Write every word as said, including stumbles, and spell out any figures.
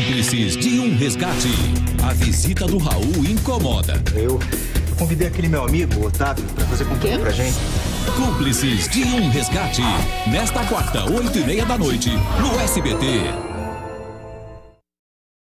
Cúmplices de um resgate. A visita do Raul incomoda. Eu, eu convidei aquele meu amigo, o Otávio, pra fazer companhia pra gente. Cúmplices de um resgate. Nesta quarta, oito e meia da noite, no S B T.